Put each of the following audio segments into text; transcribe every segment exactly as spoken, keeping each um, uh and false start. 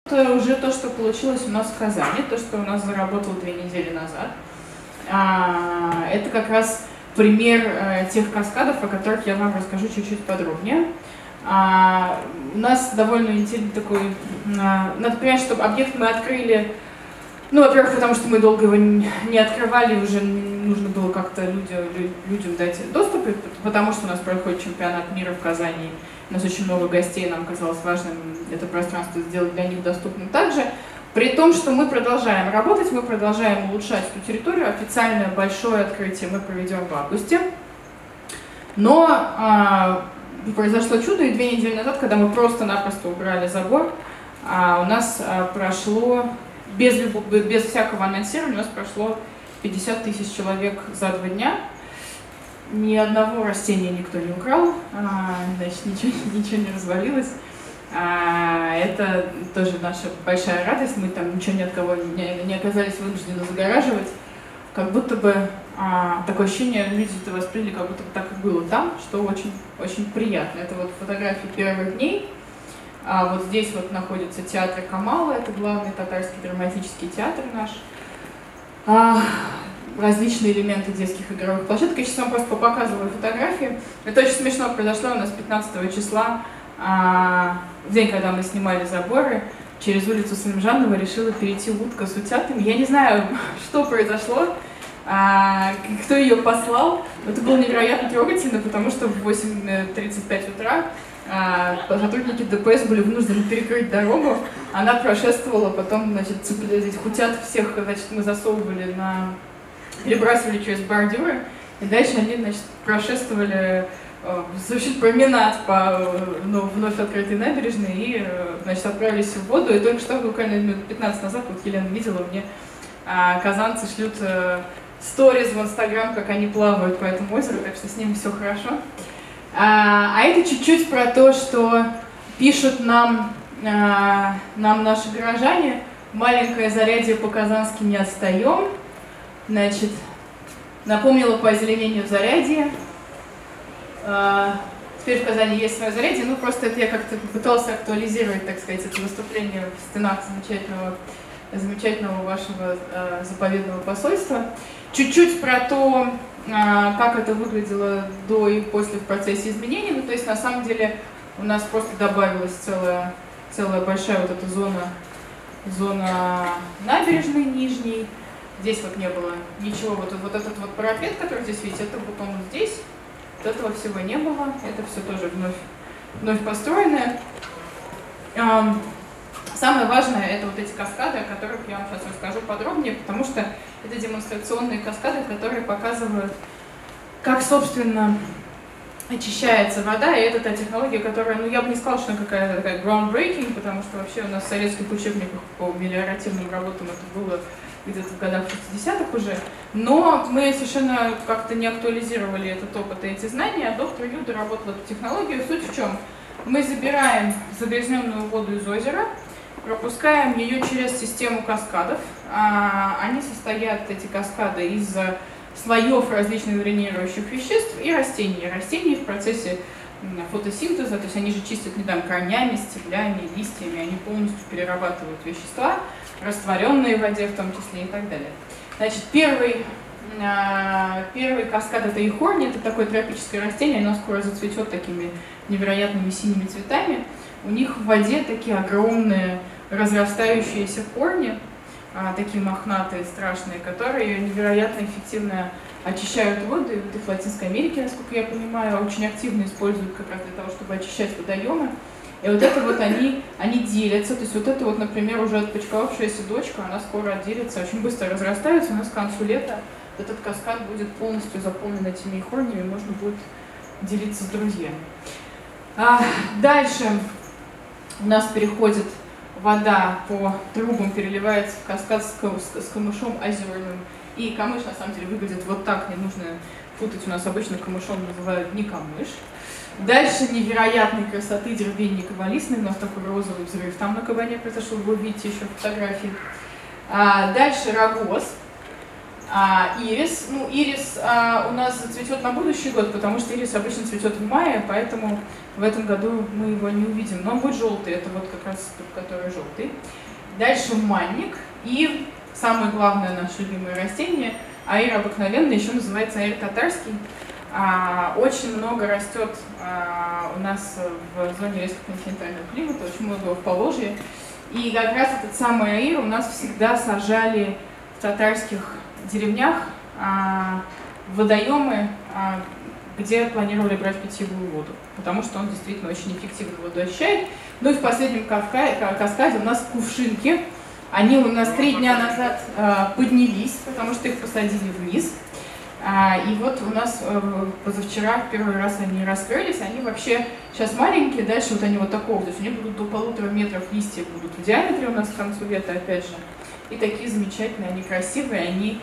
Это уже то, что получилось у нас в Казани, то, что у нас заработало две недели назад. Это как раз пример тех каскадов, о которых я вам расскажу чуть-чуть подробнее. У нас довольно интересный такой... Надо понять, что объект мы открыли, ну, во-первых, потому что мы долго его не открывали, уже нужно было как-то людям, людям дать доступ, потому что у нас проходит чемпионат мира в Казани, у нас очень много гостей, нам казалось важным это пространство сделать для них доступным также. При том, что мы продолжаем работать, мы продолжаем улучшать эту территорию, официальное большое открытие мы проведем в августе. Но а, произошло чудо, и две недели назад, когда мы просто-напросто убрали забор, а, у нас а, прошло, без, без всякого анонсирования, у нас прошло пятьдесят тысяч человек за два дня. Ни одного растения никто не украл, а, значит, ничего, ничего не развалилось. А, это тоже наша большая радость, мы там ничего ни от кого не, не оказались вынуждены загораживать. Как будто бы а, такое ощущение, люди это восприняли, как будто бы так и было там, что очень, очень приятно. Это вот фотографии первых дней. А, вот здесь вот находится театр Камала, это главный татарский драматический театр наш. А, различные элементы детских игровых площадок. Я сейчас вам просто показываю фотографии. Это очень смешно произошло у нас пятнадцатого числа. В день, когда мы снимали заборы, через улицу Салимжанова решила перейти утка с утятами. Я не знаю, что произошло, кто ее послал. Это было невероятно трогательно, потому что в восемь тридцать пять утра сотрудники ДПС были вынуждены перекрыть дорогу. Она прошествовала, потом, значит, этих утят всех, значит, мы засовывали на... перебрасывали через бордюры, и дальше они, значит, прошествовали... совершить променад по ну, вновь открытой набережной и, значит, отправились в воду. И только что, буквально минут пятнадцать назад, вот Елена видела, мне а, казанцы шлют а, сториз в Инстаграм, как они плавают по этому озеру, так что с ними все хорошо. А, а это чуть-чуть про то, что пишут нам, а, нам наши горожане. Маленькое зарядье по-казански не отстаем. Значит, напомнила по озеленению зарядье. Uh, теперь в Казани есть свое зарядье, ну просто это я как-то попытался актуализировать, так сказать, это выступление в стенах замечательного, замечательного вашего uh, заповедного посольства. Чуть-чуть про то, uh, как это выглядело до и после в процессе изменений, ну то есть на самом деле у нас просто добавилась целая, целая большая вот эта зона, зона набережной нижней. Здесь вот не было ничего, вот, вот этот вот парапет, который здесь видите, это вот он здесь. Вот этого всего не было, это все тоже вновь, вновь построенное. Самое важное — это вот эти каскады, о которых я вам сейчас расскажу подробнее, потому что это демонстрационные каскады, которые показывают, как, собственно, очищается вода, и это та технология, которая, ну, я бы не сказала, что она какая-то такая groundbreaking, потому что вообще у нас в советских учебниках по мелиоративным работам это было где-то в годах шестидесятых уже, но мы совершенно как-то не актуализировали этот опыт и эти знания, а доктор Ю доработал эту технологию. Суть в чем? Мы забираем загрязненную воду из озера, пропускаем ее через систему каскадов. Они состоят, эти каскады, из слоев различных дренирующих веществ и растений. Растения в процессе фотосинтеза, то есть они же чистят не там корнями, стеблями, листьями, они полностью перерабатывают вещества, растворенные в воде в том числе и так далее. Значит, первый, э, первый каскад — это ихорни, это такое тропическое растение, оно скоро зацветет такими невероятными синими цветами. У них в воде такие огромные разрастающиеся корни, э, такие мохнатые, страшные, которые невероятно эффективно очищают воду, и вот их в Латинской Америке, насколько я понимаю, очень активно используют как раз для того, чтобы очищать водоемы. И вот это вот они, они делятся, то есть вот это вот, например, уже отпочковавшаяся дочка, она скоро отделится, очень быстро разрастаются, у нас к концу лета этот каскад будет полностью заполнен этими ихорнями, можно будет делиться с друзьями. А дальше у нас переходит вода по трубам, переливается в каскад с камышом озерным. И камыш на самом деле выглядит вот так, не нужно путать, у нас обычно камышом называют не камыш. Дальше невероятной красоты деревенник Ивалистный, у нас такой розовый взрыв там на Кабане произошел, вы увидите еще фотографии. А дальше рогоз. А, ирис, ну ирис а, у нас зацветет на будущий год, потому что ирис обычно цветет в мае, поэтому в этом году мы его не увидим. Но он будет желтый, это вот как раз тот, который желтый. Дальше манник и самое главное наше любимое растение, аир обыкновенный, еще называется аир татарский. А, очень много растет а, у нас в зоне резкого континентального климата, очень много в Поволжье. И как раз этот самый аир у нас всегда сажали в татарских деревнях, а, водоемы, а, где планировали брать питьевую воду, потому что он действительно очень эффективно воду очищает. Ну и в последнем каскаде у нас кувшинки. Они у нас три дня назад а, поднялись, потому что их посадили вниз. А, и вот у нас а, позавчера первый раз они раскрылись. Они вообще сейчас маленькие, дальше вот они вот такого, то есть они будут до полутора метров, листья будут в диаметре у нас к концу лета, опять же. И такие замечательные, они красивые, они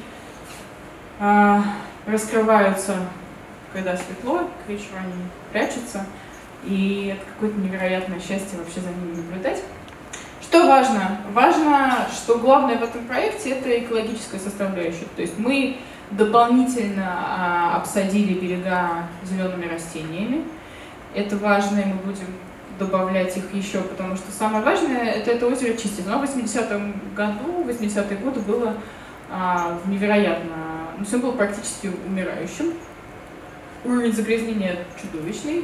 а, раскрываются, когда светло, к вечеру они прячутся. И это какое-то невероятное счастье вообще за ними наблюдать. Что важно? Важно, что главное в этом проекте – это экологическая составляющая. То есть мы дополнительно а, обсадили берега зелеными растениями. Это важно, и мы будем добавлять их еще, потому что самое важное – это это озеро чистить. Но в восьмидесятом году, в восьмидесятые годы было а, невероятно, ну, все было практически умирающим. Уровень загрязнения чудовищный.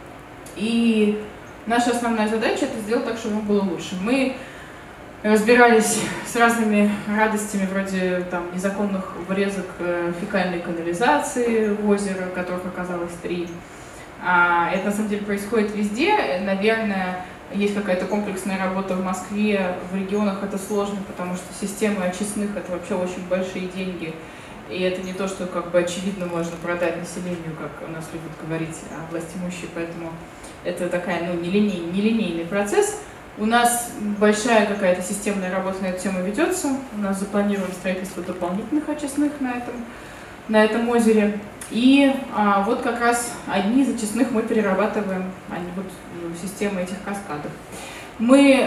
И наша основная задача – это сделать так, чтобы ему было лучше. Мы разбирались с разными радостями, вроде там, незаконных врезок фекальной канализации в озеро, которых оказалось три. А, это на самом деле происходит везде. Наверное, есть какая-то комплексная работа в Москве, в регионах это сложно, потому что системы очистных – это вообще очень большие деньги. И это не то, что как бы очевидно можно продать населению, как у нас любят говорить властимущие, поэтому это такая, ну, нелинейный, нелинейный процесс. У нас большая какая-то системная работа на эту тему ведется. У нас запланировано строительство дополнительных очистных на этом, на этом озере. И а, вот как раз одни из очистных мы перерабатываем, они вот системы этих каскадов. Мы,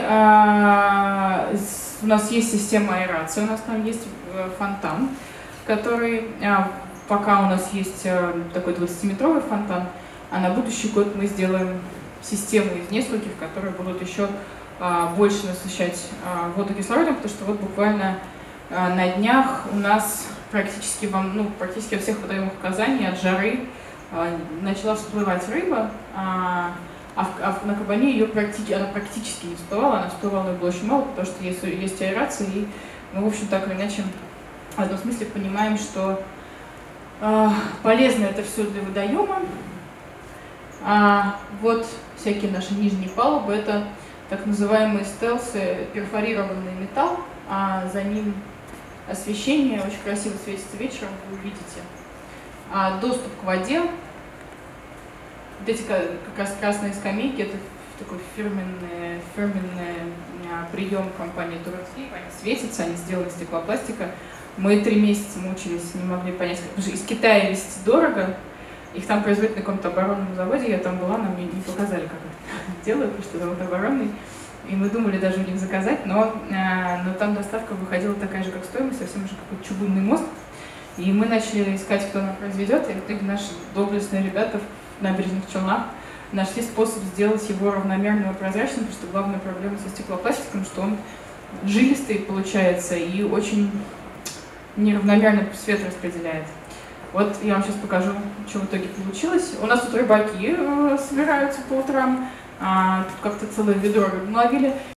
а, с, у нас есть система аэрации, у нас там есть фонтан, который, а, пока у нас есть а, такой двадцатиметровый фонтан, а на будущий год мы сделаем систему из нескольких, которые будут еще а, больше насыщать а, воду кислородом, потому что вот буквально а, на днях у нас практически, во, ну, практически во всех водоемах Казани от жары а, начала всплывать рыба, а, а, в, а на Кабане ее практически, она практически не всплывала, она всплывала, но было очень мало, потому что есть, есть аэрация, и мы, в общем, так или иначе в одном смысле понимаем, что а, полезно это все для водоема. А вот всякие наши нижние палубы, это так называемые стелсы, перфорированный металл, а за ним освещение, очень красиво светится вечером, вы увидите. А доступ к воде, вот эти как раз красные скамейки, это такой фирменный, фирменный прием компании Турецкий, они светятся, они сделаны из стеклопластика. Мы три месяца мучились, не могли понять, потому что из Китая везти дорого. Их там производят на каком-то оборонном заводе, я там была, нам не показали, как это делают, потому что завод оборонный. И мы думали даже у них заказать, но, но там доставка выходила такая же, как стоимость, совсем же какой-то чугунный мост. И мы начали искать, кто нам произведет, и в итоге наши доблестные ребята в набережных Челнах нашли способ сделать его равномерным и прозрачным, потому что главная проблема со стеклопластиком, что он жилистый получается и очень неравномерно свет распределяет. Вот я вам сейчас покажу, что в итоге получилось. У нас тут рыбаки э, собираются по утрам, а, тут как-то целое ведро рыбы наловили.